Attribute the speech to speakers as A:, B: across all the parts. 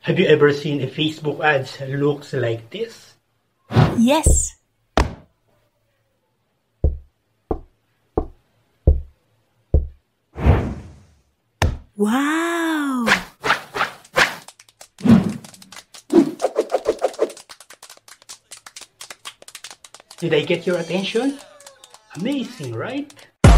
A: Have you ever seen a Facebook ads looks like this?
B: Yes. Wow!
A: Did I get your attention? Amazing, right?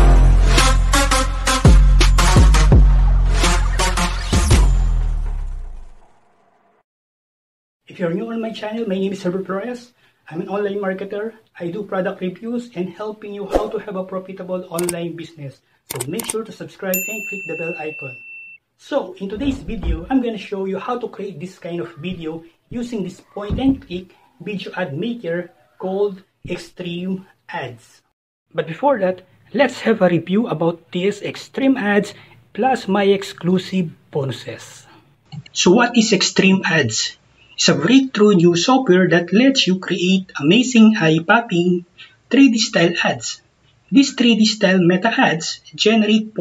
A: If you're new on my channel, my name is Herbert Flores. I'm an online marketer. I do product reviews and helping you how to have a profitable online business. So make sure to subscribe and click the bell icon. So in today's video, I'm going to show you how to create this kind of video using this point and click video ad maker called Extreme Ads. But before that, let's have a review about these Extreme Ads plus my exclusive bonuses. So what is Extreme Ads? It's a breakthrough new software that lets you create amazing eye-popping 3D style ads. These 3D style meta ads generate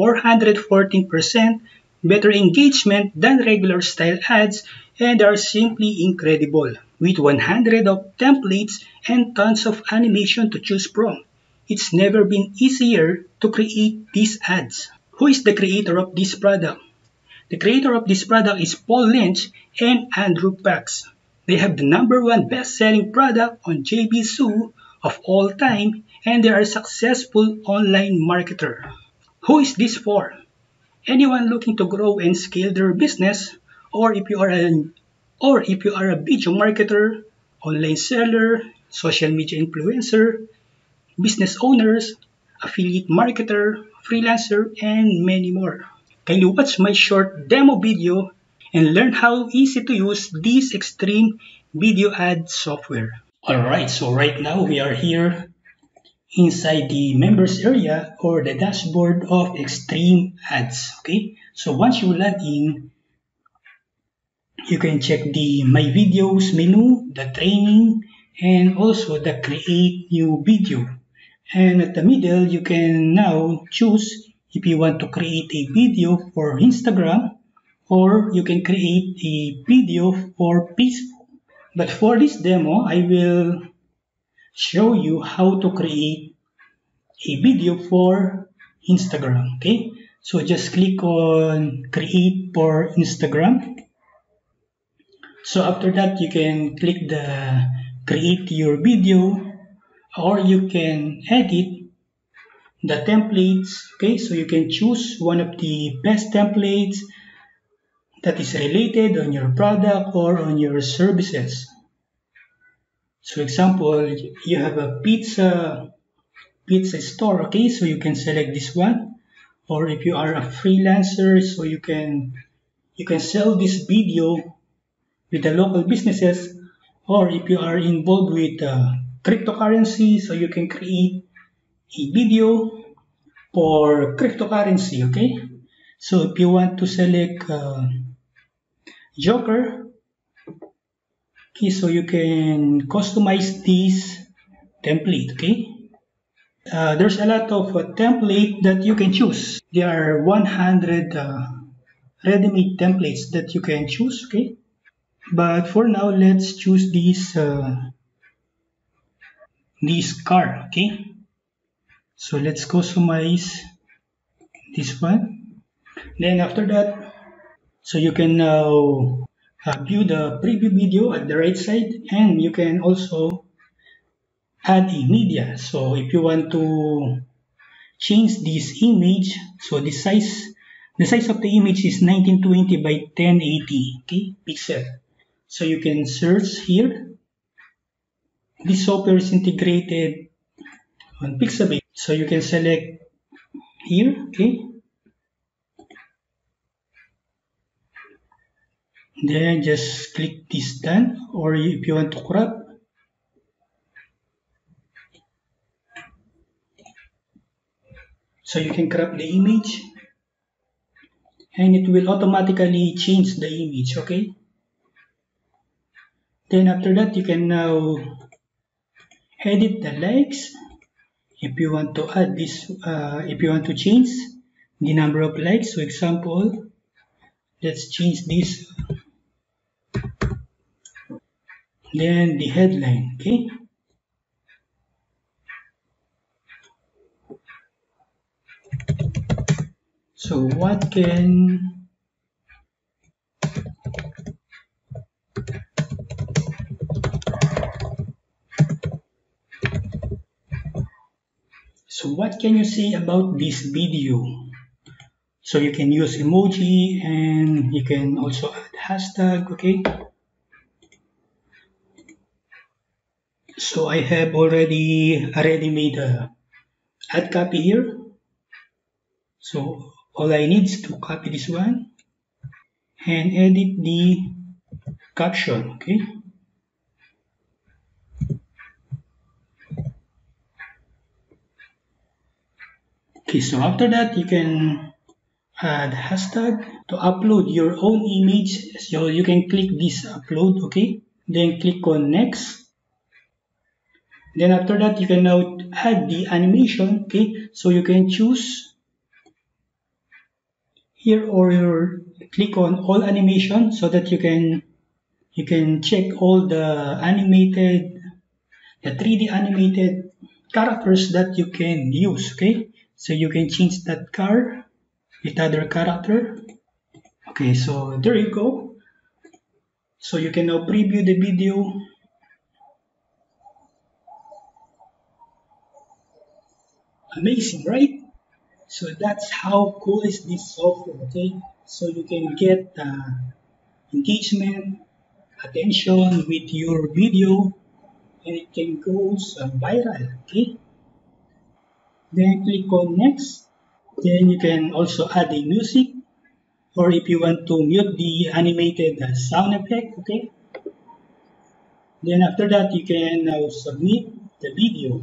A: 414% better engagement than regular style ads and are simply incredible. With 100 of templates and tons of animation to choose from, it's never been easier to create these ads. Who is the creator of this product? The creator of this product is Paul Lynch and Andrew Pax. They have the #1 best-selling product on JVZoo of all time, and they are a successful online marketer. Who is this for? Anyone looking to grow and scale their business, or if you are a video marketer, online seller, social media influencer, business owners, affiliate marketer, freelancer, and many more. Can you watch my short demo video and learn how easy to use this extreme video ad software? Alright, so right now we are here inside the members area or the dashboard of Extreme Ads. Okay, so once you log in, you can check the My Videos menu, the training, and also the Create New Video. And at the middle, you can now choose if you want to create a video for Instagram or you can create a video for Facebook. But for this demo, I will show you how to create a video for Instagram. Okay, so just click on Create for Instagram. So after that, you can click the Create Your Video, or you can edit the templates. Okay, so you can choose one of the best templates that is related on your product or on your services. So example, you have a pizza store. Okay, so you can select this one. Or if you are a freelancer, so you can sell this video with the local businesses. Or if you are involved with cryptocurrency, so you can create a video for cryptocurrency. Okay, so if you want to select Joker, okay, so you can customize this template. Okay, there's a lot of template that you can choose. There are 100 ready-made templates that you can choose. Okay, but for now, let's choose this car. Okay, so let's customize this one. Then after that, so you can now view the preview video at the right side, and you can also add a media. So if you want to change this image, so the size of the image is 1920 by 1080, okay, pixel. So you can search here. This software is integrated on Pixabay, so you can select here. Okay, then just click this done, or if you want to crop, so you can crop the image and it will automatically change the image. Okay, then after that, you can now edit the likes. If you want to add this, if you want to change the number of likes, for example, let's change this then the headline. Okay, so what can you say about this video? So you can use emoji and you can also add hashtag. Okay, so I have already made a ad copy here. So all I need is to copy this one and edit the caption. Okay, so after that you can add hashtag to upload your own image. So you can click this upload. Okay, then click on next. Then after that you can now add the animation. Okay, so you can choose here or click on all animation so that you can check all the animated, the 3D animated characters that you can use. Okay, so you can change that car with other character. Okay, so there you go. So you can now preview the video. Amazing, right? So that's how cool is this software. Okay, so you can get engagement, attention with your video, and it can go viral. Okay, then click on next. Then you can also add a music, or if you want to mute the animated sound effect. Okay, then after that you can now submit the video.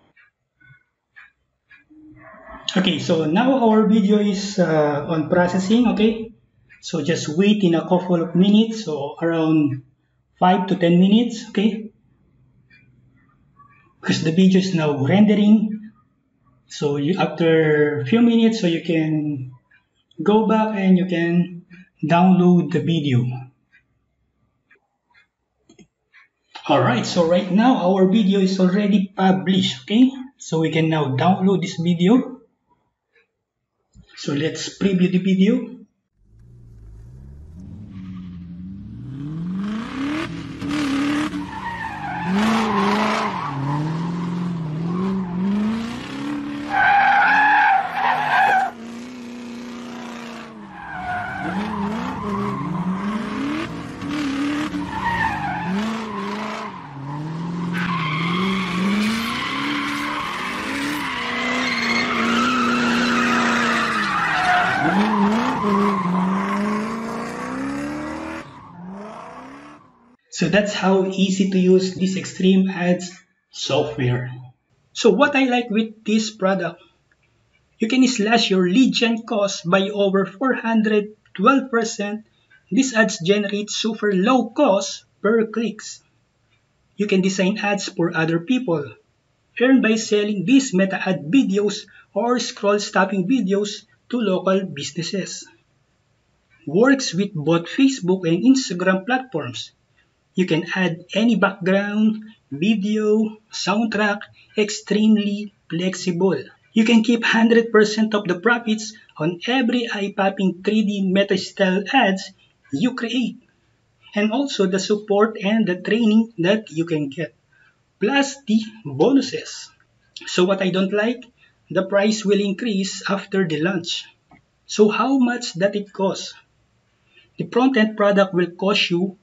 A: Okay, so now our video is on processing. Okay, so just wait in a couple of minutes, so around 5 to 10 minutes. Okay, because the video is now rendering. So after a few minutes, so you can go back and you can download the video. Alright, so right now our video is already published. Okay, so we can now download this video. So let's preview the video. So that's how easy to use this Extreme Ads software. So what I like with this product, you can slash your lead gen cost by over 412%. These ads generate super low cost per clicks. You can design ads for other people, earn by selling these meta ad videos or scroll stopping videos to local businesses. Works with both Facebook and Instagram platforms. You can add any background, video, soundtrack, extremely flexible. You can keep 100% of the profits on every eye-popping 3D meta-style ads you create, and also the support and the training that you can get, plus the bonuses. So what I don't like, the price will increase after the launch. So how much that it costs? The front-end product will cost you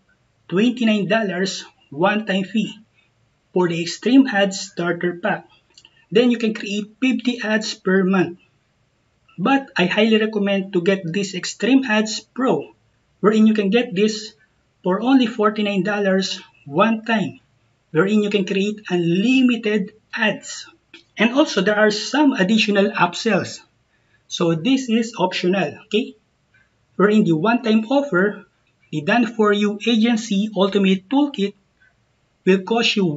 A: $29 one-time fee for the Extreme Ads Starter Pack. Then you can create 50 ads per month. But I highly recommend to get this Extreme Ads Pro, wherein you can get this for only $49 one time, wherein you can create unlimited ads. And also there are some additional upsells. So this is optional, okay? Wherein the one-time offer, the Done For You Agency Ultimate Toolkit will cost you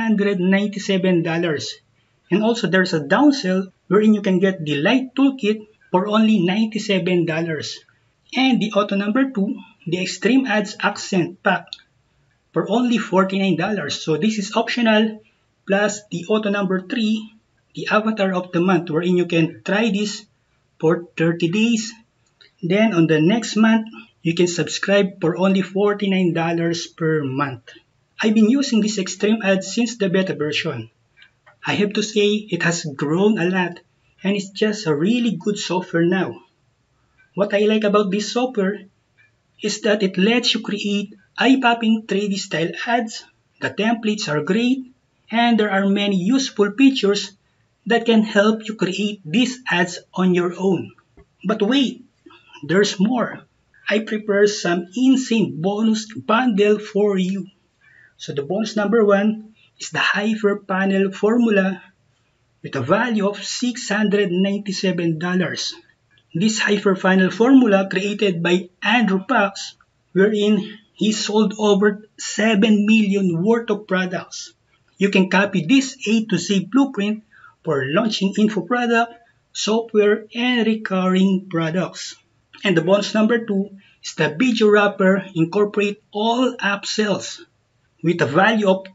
A: $197. And also there's a downsell wherein you can get the Light Toolkit for only $97. And the auto number 2, the Extreme Ads Accent Pack for only $49. So this is optional, plus the auto number 3, the avatar of the month, wherein you can try this for 30 days. Then on the next month, you can subscribe for only $49 per month. I've been using this Extreme Ads since the beta version. I have to say it has grown a lot and it's just a really good software now. What I like about this software is that it lets you create eye-popping 3D style ads. The templates are great and there are many useful features that can help you create these ads on your own. But wait, there's more. I prepared some insane bonus bundle for you. So the bonus number 1 is the Hyper Panel Formula with a value of $697. This Hyper Panel Formula created by Andrew Pax, wherein he sold over 7 million worth of products. You can copy this A to Z blueprint for launching info product, software, and recurring products. And the bonus number 2 is the Video Wrapper Incorporate All Upsells with a value of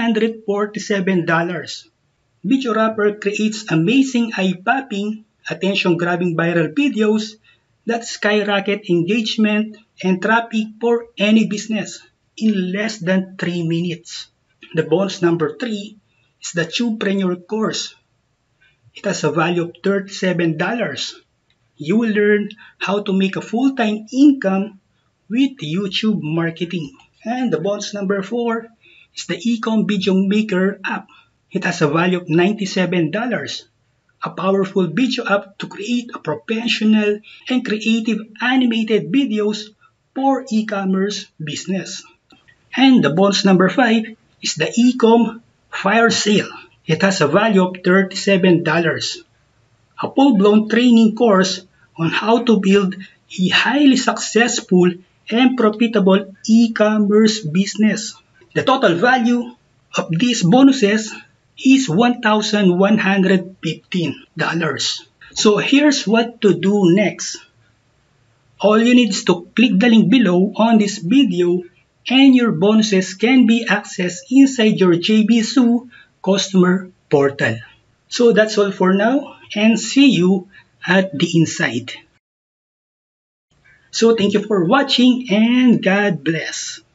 A: $247. Video Wrapper creates amazing eye-popping, attention-grabbing viral videos that skyrocket engagement and traffic for any business in less than 3 minutes. The bonus number 3 is the Tubepreneur course. It has a value of $37. You will learn how to make a full-time income with YouTube marketing. And the bonus number 4 is the Ecom Video Maker app. It has a value of $97. A powerful video app to create a professional and creative animated videos for e-commerce business. And the bonus number 5 is the Ecom Fire Sale. It has a value of $37. A full-blown training course on how to build a highly successful and profitable e-commerce business. The total value of these bonuses is $1,115. So here's what to do next. All you need is to click the link below on this video and your bonuses can be accessed inside your JVZoo customer portal. So that's all for now and see you at the inside. So thank you for watching and God bless.